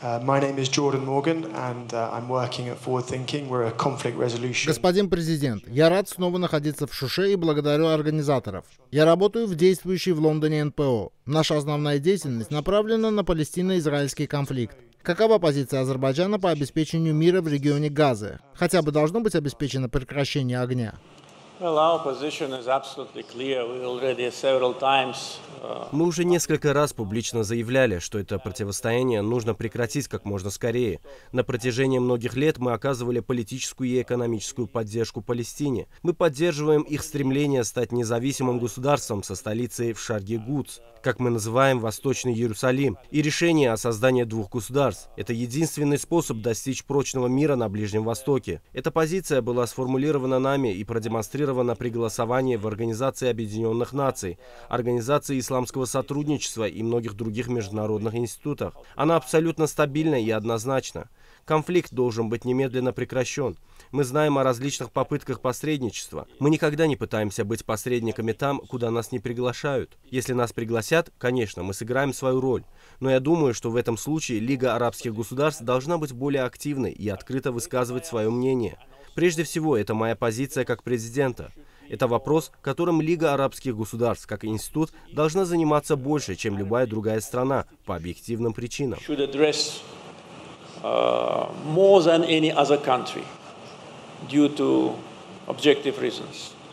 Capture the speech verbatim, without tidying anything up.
Господин президент, я рад снова находиться в Шуше и благодарю организаторов. Я работаю в действующей в Лондоне эн пэ о. Наша основная деятельность направлена на палестино-израильский конфликт. Какова позиция Азербайджана по обеспечению мира в регионе Газы? Хотя бы должно быть обеспечено прекращение огня. Мы уже несколько раз публично заявляли, что это противостояние нужно прекратить как можно скорее. На протяжении многих лет мы оказывали политическую и экономическую поддержку Палестине. Мы поддерживаем их стремление стать независимым государством со столицей в Шарги-Гудс, как мы называем Восточный Иерусалим, и решение о создании двух государств. Это единственный способ достичь прочного мира на Ближнем Востоке. Эта позиция была сформулирована нами и продемонстрирована при голосовании в Организации Объединенных Наций, Организации исламского сотрудничества и многих других международных институтах. Она абсолютно стабильна и однозначна. Конфликт должен быть немедленно прекращен. Мы знаем о различных попытках посредничества. Мы никогда не пытаемся быть посредниками там, куда нас не приглашают. Если нас пригласят, конечно, мы сыграем свою роль. Но я думаю, что в этом случае Лига арабских государств должна быть более активной и открыто высказывать свое мнение. Прежде всего, это моя позиция как президента. Это вопрос, которым Лига арабских государств, как институт, должна заниматься больше, чем любая другая страна, по объективным причинам. Uh, more than any other country due to objective reasons.